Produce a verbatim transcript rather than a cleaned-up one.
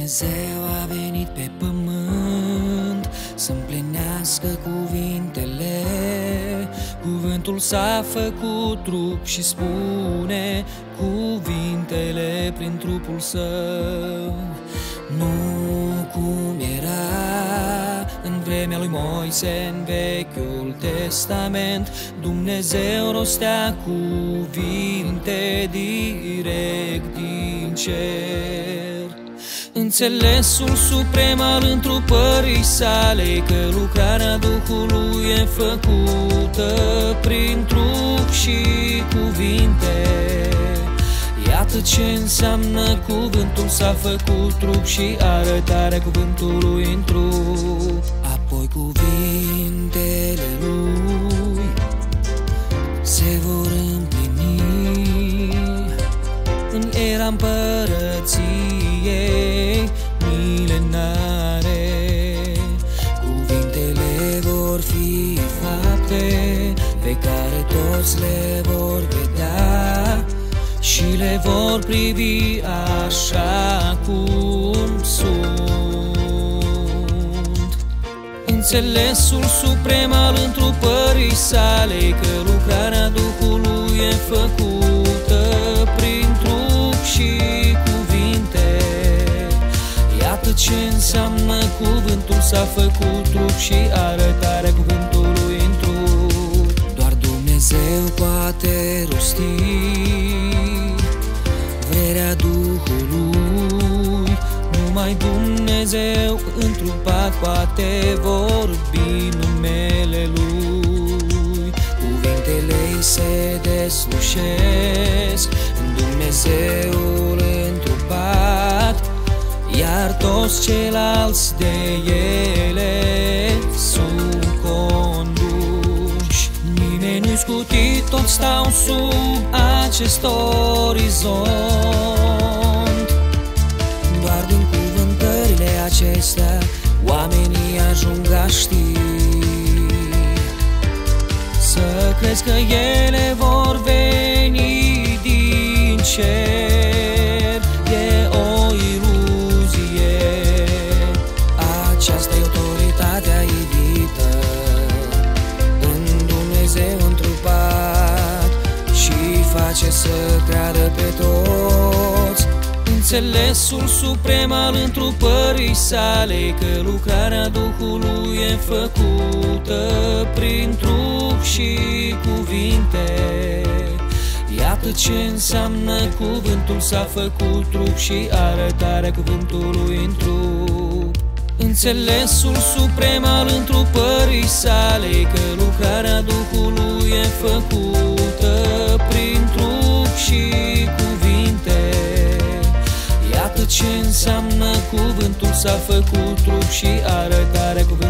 Dumnezeu a venit pe pământ să împlinească cuvintele. Cuvântul s-a făcut trup și spune cuvintele prin trupul său. Nu cum era în vremea lui Moise în Vechiul Testament, Dumnezeu rostea cuvinte direct din cer. Înțelesul suprem al întrupării sale, că lucrarea Duhului e făcută prin trup și cuvinte. Iată ce înseamnă cuvântul s-a făcut trup și arătarea cuvântului în trup. Apoi cuvintele lui se vor împlini în era împărăției milenare. Cuvintele vor fi fapte pe care toți le vor vedea și le vor privi așa cum sunt. Înțelesul suprem al întrupării sale, că lucrarea Duhului e făcută prin trup și cuvinte. Iată ce înseamnă cuvântul s-a făcut trup și arătarea cuvântului în trup. Doar Dumnezeu poate rosti vrerea Duhului, numai Dumnezeu întrupat poate vorbi numele Lui. Cuvintele-i se deslușesc în Dumnezeul întrupat, iar toți ceilalți de ele sunt conduși. Nimeni nu-i scutit, toți stau sub acest orizont. Doar din cuvântările acestea oamenii ajung a ști, să crezi că ele vor veni din cer. E o iluzie, aceasta e autoritatea iubită în Dumnezeu întrupat și face să creadă pe toți. Înțelesul suprem al întrupării sale, că lucrarea Duhului e făcută prin trup și cuvinte. Iată ce înseamnă cuvântul s-a făcut trup și arătarea cuvântului în trup. Înțelesul suprem al întrupării sale, că lucrarea Duhului e făcută prin trup și cuvinte. Iată ce înseamnă cuvântul s-a făcut trup și arătarea cuvântului.